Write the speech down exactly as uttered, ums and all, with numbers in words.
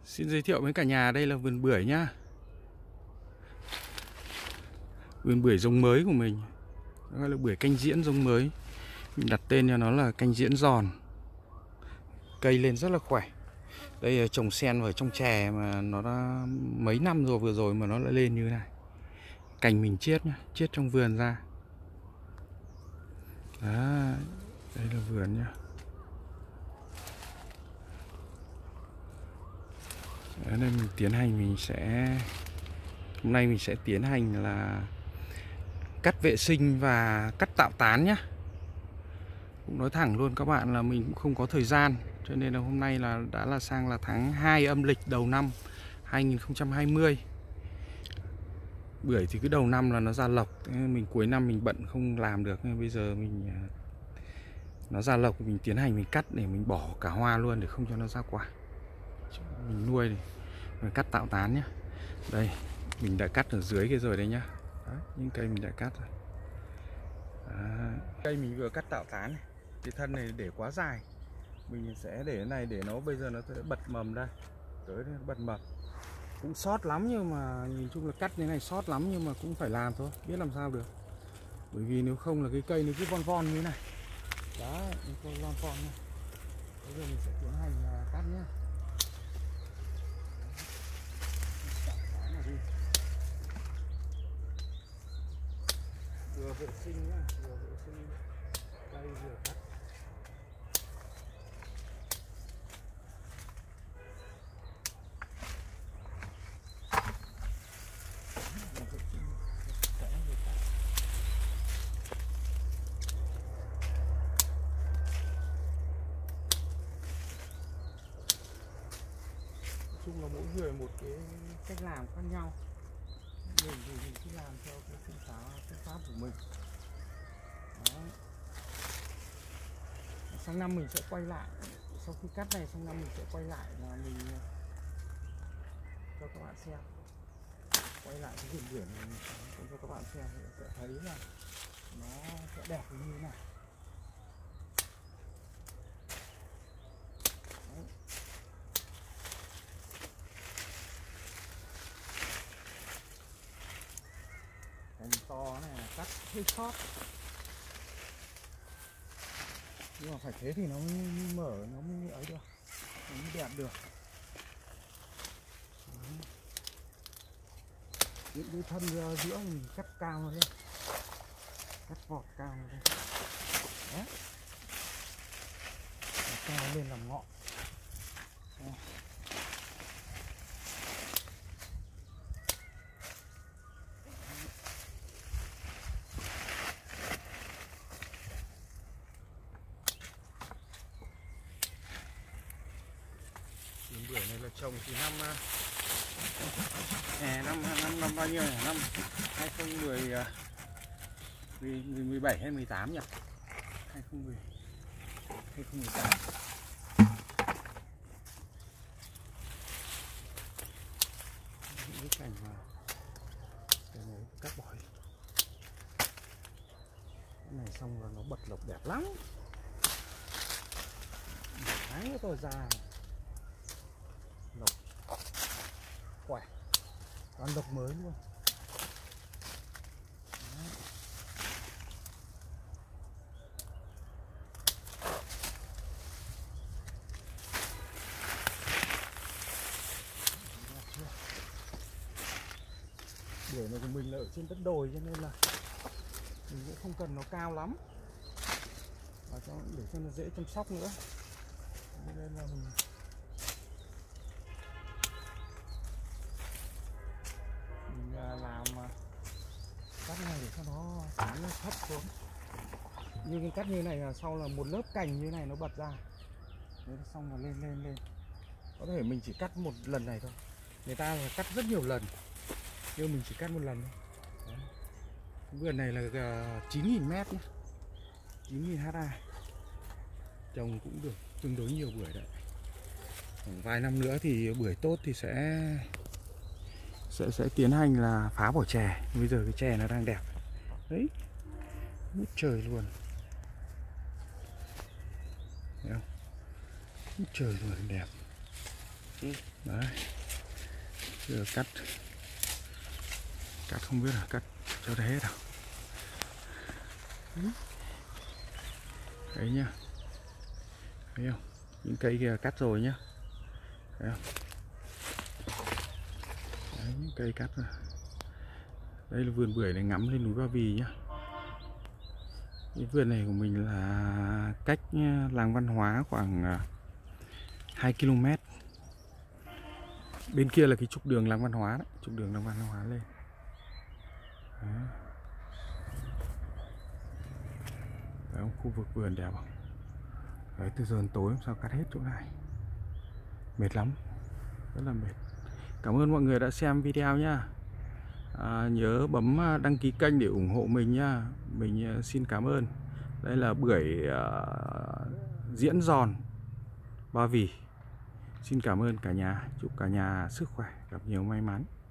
Xin giới thiệu với cả nhà, đây là vườn bưởi nhá. Vườn bưởi giống mới của mình, nó gọi là bưởi canh diễn giống mới. Mình đặt tên cho nó là canh diễn giòn. Cây lên rất là khỏe. Đây là trồng sen vào trong chè mà nó đã mấy năm rồi, vừa rồi mà nó lại lên như thế này. Cành mình chiết nhá, chiết trong vườn ra. Đó, đây là vườn nhá. Đấy, nên mình tiến hành mình sẽ hôm nay mình sẽ tiến hành là cắt vệ sinh và cắt tạo tán nhá. Cũng nói thẳng luôn các bạn là mình cũng không có thời gian, cho nên là hôm nay là đã là sang là tháng hai âm lịch đầu năm hai nghìn không trăm hai mươi. Bưởi thì cứ đầu năm là nó ra lộc, mình cuối năm mình bận không làm được, nên bây giờ mình nó ra lộc mình tiến hành mình cắt để mình bỏ cả hoa luôn để không cho nó ra quả. Mình nuôi này, mình cắt tạo tán nhá. Đây, mình đã cắt ở dưới kia rồi đấy nhá. Đấy, những cây mình đã cắt rồi. Đấy. Cây mình vừa cắt tạo tán này. Cái thân này để quá dài, mình sẽ để cái này để nó bây giờ nó sẽ bật mầm ra, tới nó bật mầm. Cũng sót lắm nhưng mà nhìn chung là cắt như này sót lắm, nhưng mà cũng phải làm thôi, biết làm sao được. Bởi vì nếu không là cái cây nó cứ von von như thế này. Đó, nó von von này. Bây giờ mình sẽ tiến hành cắt nhá. Vừa vệ sinh nhá, vừa vệ sinh cây vừa cắt. Chung là mỗi người một cái cách làm khác nhau, mình thì mình cứ làm theo cái phương pháp phương pháp của mình. Đó. Sang năm mình sẽ quay lại, sau khi cắt này sang năm mình sẽ quay lại là mình cho các bạn xem, quay lại cái vườn bưởi này cho các bạn xem sẽ thấy là nó sẽ đẹp như thế này. Cành to này là cắt hơi sót, nhưng mà phải thế thì nó mới mở, nó mới ấy được, nó mới đẹp được. Những cái thân giữa mình cắt cao lên, cắt vọt cao lên. Đấy, cao lên làm ngọn. Đấy. Vườn bưởi này là trồng từ năm à, năm năm năm bao nhiêu nhỉ? Năm hai không một bảy hay mười tám nhỉ? hai không một không hai không một tám. Những cái cành mà cái này cắt bỏ đi. Cái này xong rồi nó bật lộc đẹp lắm. Đấy, cái tôi ra lộc khỏe, toàn lộc mới luôn. Đấy. Bưởi này của mình là ở trên đất đồi cho nên là mình cũng không cần nó cao lắm, và cho để cho nó dễ chăm sóc nữa, cho nên là mình mình làm cắt này để cho nó nó thấp xuống. Như cái cắt như này là sau là một lớp cành như này nó bật ra, thế xong là lên lên lên. Có thể mình chỉ cắt một lần này thôi, người ta là cắt rất nhiều lần, nhưng mình chỉ cắt một lần thôi. Đấy. Vườn này là chín nghìn mét nhé, chín nghìn ha, trồng cũng được tương đối nhiều bưởi đấy. Khoảng vài năm nữa thì bưởi tốt thì sẽ sẽ sẽ tiến hành là phá bỏ chè. Bây giờ cái chè nó đang đẹp đấy, ngút trời luôn, thấy không? Ngút trời luôn, đẹp. Đấy, giờ cắt cắt không biết là cắt cho nó hết đâu. Đấy nhá, thấy không, những cây kia cắt rồi nhá, thấy không? Đấy, những cây cắt rồi. Đây là vườn bưởi này ngắm lên núi Ba Vì nhá. Cái vườn này của mình là cách làng văn hóa khoảng hai ki lô mét. Bên kia là cái trục đường làng văn hóa đấy, trục đường làng văn hóa lên. Đấy. Đấy, khu vực vườn đẹp không? Đấy, từ giờ đến tối sao cắt hết chỗ này. Mệt lắm, rất là mệt. Cảm ơn mọi người đã xem video nhá. À, nhớ bấm đăng ký kênh để ủng hộ mình nhá. Mình xin cảm ơn. Đây là bưởi uh, diễn giòn Ba Vì. Xin cảm ơn cả nhà. Chúc cả nhà sức khỏe, gặp nhiều may mắn.